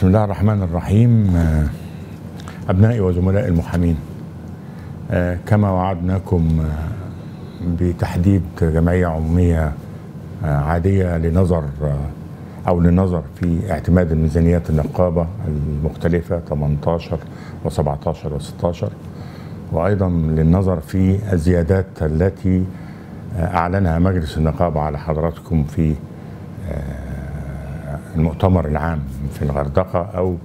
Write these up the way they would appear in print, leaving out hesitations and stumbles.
بسم الله الرحمن الرحيم. أبنائي وزملائي المحامين، كما وعدناكم بتحديد جمعية عمومية عادية للنظر في اعتماد الميزانيات النقابة المختلفة 18 و17 و16، وأيضا للنظر في الزيادات التي أعلنها مجلس النقابة على حضراتكم في المؤتمر العام في الغردقة أو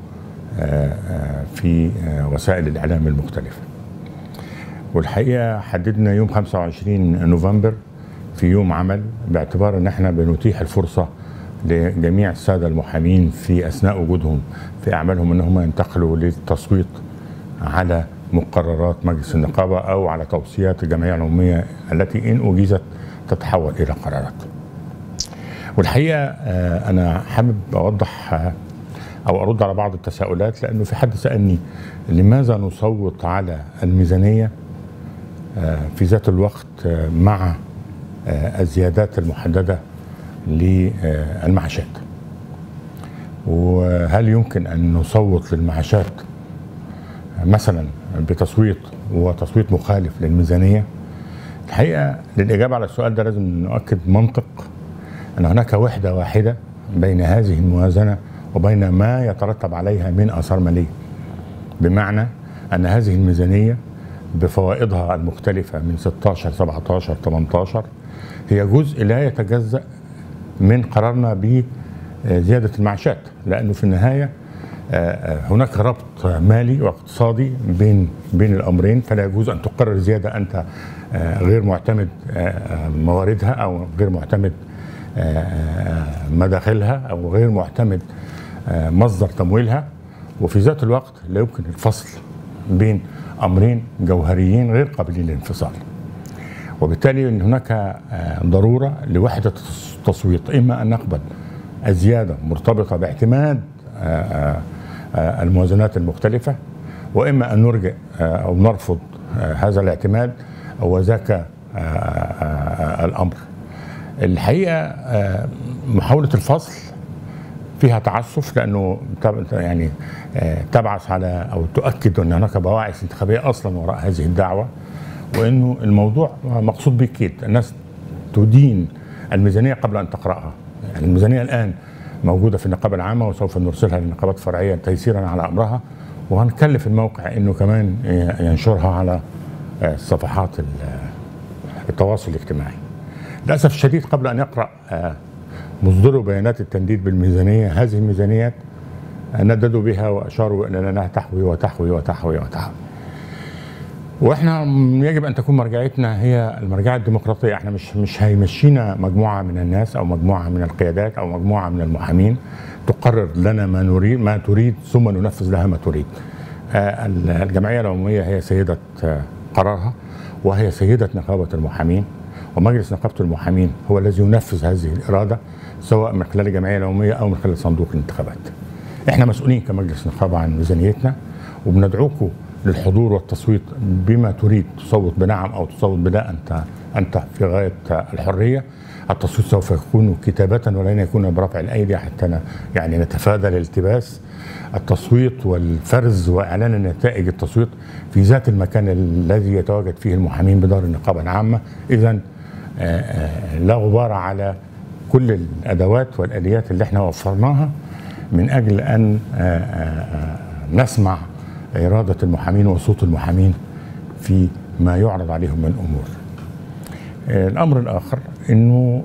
في وسائل الإعلام المختلفة. والحقيقة حددنا يوم 25 نوفمبر في يوم عمل، باعتبار أن احنا بنتيح الفرصة لجميع السادة المحامين في أثناء وجودهم في أعمالهم أنهم ينتقلوا للتصويت على مقررات مجلس النقابة أو على توصيات الجمعية العمومية التي إن أجيزت تتحول إلى قرارات. والحقيقة أنا حابب أوضح أو أرد على بعض التساؤلات، لأنه في حد سألني لماذا نصوت على الميزانية في ذات الوقت مع الزيادات المحددة للمعاشات، وهل يمكن أن نصوت للمعاشات مثلا بتصويت وتصويت مخالف للميزانية؟ الحقيقة للإجابة على السؤال ده لازم نؤكد منطق أن هناك وحدة واحدة بين هذه الموازنة وبين ما يترتب عليها من آثار مالية، بمعنى أن هذه الميزانية بفوائدها المختلفة من 16 17 18 هي جزء لا يتجزأ من قرارنا بزيادة المعاشات، لأنه في النهاية هناك ربط مالي واقتصادي بين الأمرين، فلا يجوز أن تقرر زيادة أنت غير معتمد مواردها أو غير معتمد مداخلها أو غير معتمد مصدر تمويلها، وفي ذات الوقت لا يمكن الفصل بين أمرين جوهريين غير قابلين للانفصال. وبالتالي أن هناك ضرورة لوحدة التصويت، إما أن نقبل الزيادة مرتبطة باعتماد الموازنات المختلفة، وإما أن نرجع أو نرفض هذا الاعتماد وذاك الأمر. الحقيقة محاولة الفصل فيها تعسف، لأنه يعني تبعث على أو تؤكد أن هناك بواعث انتخابية أصلا وراء هذه الدعوة، وأنه الموضوع مقصود بالكيد. الناس تدين الميزانية قبل أن تقرأها. يعني الميزانية الآن موجودة في النقابة العامة وسوف نرسلها للنقابات الفرعية تيسيرا على أمرها، وهنكلف الموقع أنه كمان ينشرها على صفحات التواصل الاجتماعي. للأسف الشديد قبل أن يقرأ مصدروا بيانات التنديد بالميزانية هذه الميزانيات نددوا بها وأشاروا إلى أنها تحوي وتحوي وتحوي وتحوي. وإحنا يجب أن تكون مرجعيتنا هي المرجعية الديمقراطية. إحنا مش هيمشينا مجموعة من الناس أو مجموعة من القيادات أو مجموعة من المحامين تقرر لنا ما تريد ثم ننفذ لها ما تريد. الجمعية العمومية هي سيدة قرارها وهي سيدة نقابة المحامين، ومجلس نقابة المحامين هو الذي ينفذ هذه الإرادة سواء من خلال الجمعية العمومية أو من خلال صندوق الانتخابات. احنا مسؤولين كمجلس نقابة عن ميزانيتنا، وبندعوكم للحضور والتصويت بما تريد، تصوت بنعم أو تصوت بلا، أنت في غاية الحرية. التصويت سوف يكون كتابة ولن يكون برفع الأيدي حتى يعني نتفادى الالتباس. التصويت والفرز وإعلان النتائج التصويت في ذات المكان الذي يتواجد فيه المحامين بدار النقابة العامة. إذن لا غبار على كل الأدوات والآليات اللي احنا وفرناها من أجل أن نسمع إرادة المحامين وصوت المحامين في ما يعرض عليهم من أمور. الأمر الآخر أنه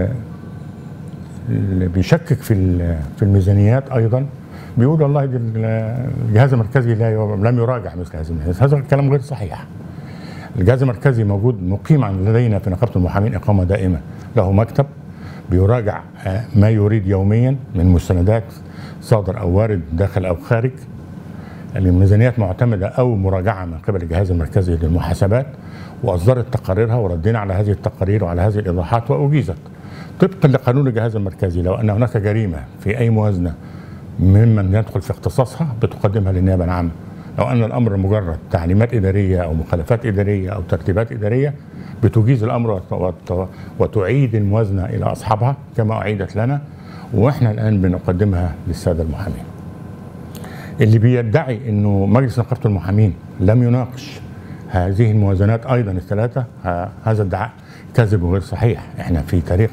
اللي بيشكك في الميزانيات أيضا بيقول والله الجهاز المركزي لم يراجع مثل هذه الميزانيات. هذا الكلام غير صحيح. الجهاز المركزي موجود مقيما لدينا في نقابة المحامين إقامة دائمة، له مكتب بيراجع ما يريد يوميا من مستندات صادر أو وارد داخل أو خارج. الميزانيات معتمدة أو مراجعة من قبل الجهاز المركزي للمحاسبات، وأصدرت تقاريرها وردينا على هذه التقارير وعلى هذه الإيضاحات وأجيزت طبقا لقانون الجهاز المركزي. لو أن هناك جريمة في أي موازنة ممن يدخل في اختصاصها بتقدمها للنيابة العامة. لو أن الأمر مجرد تعليمات إدارية أو مخالفات إدارية أو ترتيبات إدارية بتجيز الأمر وتعيد الموازنة إلى أصحابها كما أعيدت لنا، وإحنا الآن بنقدمها للسادة المحامين. اللي بيدعي انه مجلس نقابه المحامين لم يناقش هذه الموازنات ايضا الثلاثه، هذا ادعاء كذب وغير صحيح. احنا في تاريخ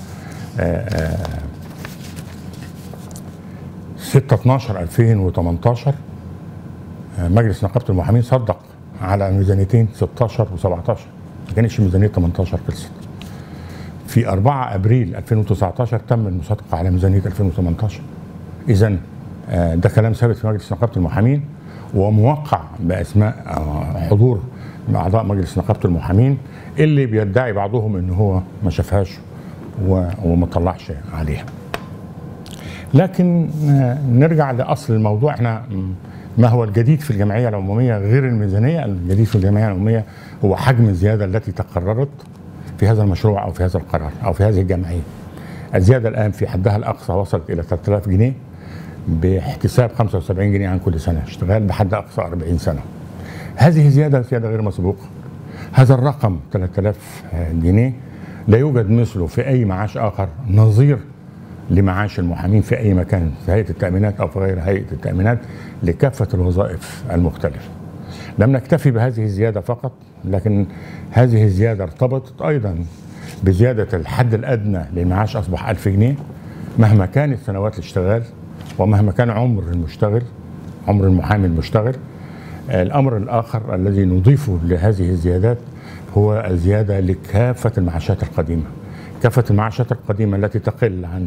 6/12/2018 مجلس نقابه المحامين صدق على ميزانيتين 16 و17، ما كانتش ميزانيه 18 خلصت. في 4 ابريل 2019 تم المصادقه على ميزانيه 2018. اذا ده كلام ثابت في مجلس نقابه المحامين وموقع باسماء حضور اعضاء مجلس نقابه المحامين، اللي بيدعي بعضهم ان هو ما شافهاش وما طلعش عليها. لكن نرجع لاصل الموضوع. احنا ما هو الجديد في الجمعيه العموميه غير الميزانيه؟ الجديد في الجمعيه العموميه هو حجم الزياده التي تقررت في هذا المشروع او في هذا القرار او في هذه الجمعيه. الزياده الان في حدها الاقصى وصلت الى 3000 جنيه باحتساب 75 جنيه عن كل سنه اشتغال بحد اقصى 40 سنه. هذه زياده غير مسبوقه. هذا الرقم 3000 جنيه لا يوجد مثله في اي معاش اخر نظير لمعاش المحامين في اي مكان، في هيئه التامينات او في غير هيئه التامينات، لكافه الوظائف المختلفه. لم نكتفي بهذه الزياده فقط، لكن هذه الزياده ارتبطت ايضا بزياده الحد الادنى للمعاش، اصبح 1000 جنيه مهما كانت سنوات الاشتغال ومهما كان عمر المشتغل، عمر المحامي المشتغل. الامر الاخر الذي نضيفه لهذه الزيادات هو الزياده لكافه المعاشات القديمه. كافه المعاشات القديمه التي تقل عن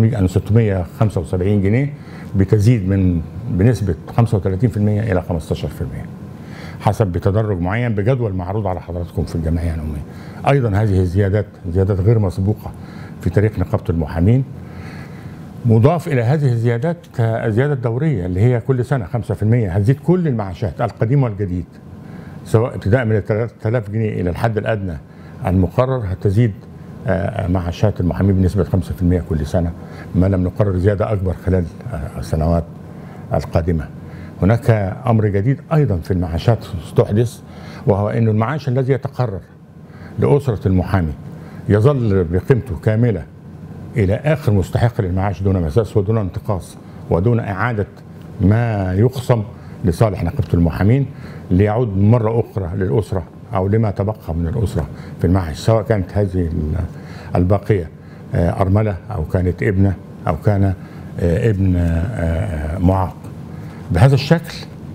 675 جنيه بتزيد بنسبه 35% الى 15% حسب بتدرج معين بجدول معروض على حضراتكم في الجمعيه العموميه. ايضا هذه الزيادات زيادات غير مسبوقه في تاريخ نقابه المحامين. مضاف الى هذه الزيادات الزياده الدوريه اللي هي كل سنه 5%، هتزيد كل المعاشات القديم والجديد، سواء ابتداء من 3000 جنيه الى الحد الادنى المقرر. هتزيد معاشات المحامين بنسبه 5% كل سنه، ما لم نقرر زياده اكبر خلال السنوات القادمه. هناك امر جديد ايضا في المعاشات استحدث، وهو انه المعاش الذي يتقرر لاسره المحامي يظل بقيمته كامله الى اخر مستحق للمعاش دون مساس ودون انتقاص ودون اعاده ما يقسم لصالح نقابه المحامين ليعود مره اخرى للاسره او لما تبقى من الاسره في المعاش، سواء كانت هذه الباقيه ارمله او كانت ابنه او كان ابن معاق. بهذا الشكل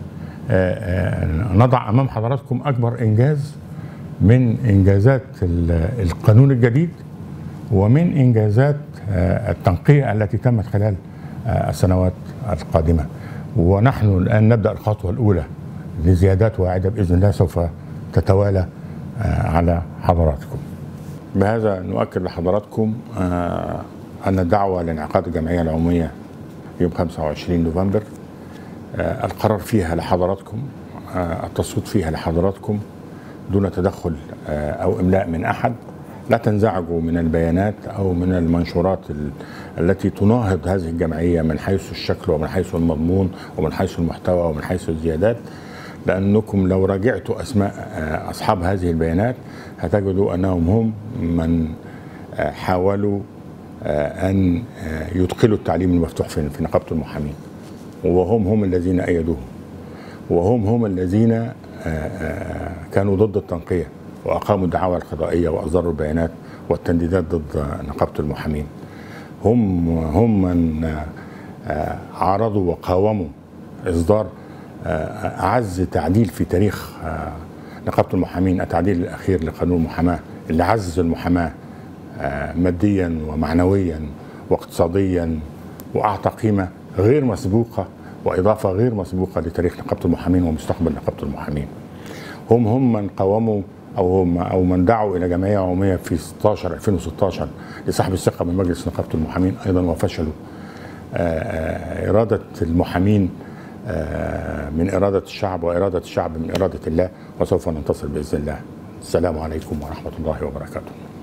نضع امام حضراتكم اكبر انجاز من انجازات القانون الجديد ومن انجازات التنقية التي تمت خلال السنوات القادمة. ونحن الآن نبدأ الخطوة الأولى لزيادات واعدة بإذن الله سوف تتوالى على حضراتكم. بهذا نؤكد لحضراتكم أن الدعوة لانعقاد الجمعية العمومية يوم 25 نوفمبر القرار فيها لحضراتكم، التصويت فيها لحضراتكم دون تدخل أو إملاء من أحد. لا تنزعجوا من البيانات أو من المنشورات التي تناهض هذه الجمعية من حيث الشكل ومن حيث المضمون ومن حيث المحتوى ومن حيث الزيادات، لأنكم لو راجعتوا أسماء أصحاب هذه البيانات هتجدوا أنهم هم من حاولوا أن يدخلوا التعليم المفتوح في نقابة المحامين، وهم الذين أيدوه، وهم الذين كانوا ضد التنقية وأقاموا الدعاوى القضائية وأصدروا البيانات والتنديدات ضد نقابة المحامين. هم من عارضوا وقاوموا إصدار أعز تعديل في تاريخ نقابة المحامين، التعديل الأخير لقانون المحاماة اللي عزز المحاماة ماديا ومعنويا واقتصاديا وأعطى قيمة غير مسبوقة وإضافة غير مسبوقة لتاريخ نقابة المحامين ومستقبل نقابة المحامين. هم من قاوموا أو من دعوا إلى جمعية عمومية في 2016 لسحب الثقة من مجلس نقابة المحامين أيضا، وفشلوا. إرادة المحامين من إرادة الشعب، وإرادة الشعب من إرادة الله، وسوف ننتصر بإذن الله. السلام عليكم ورحمة الله وبركاته.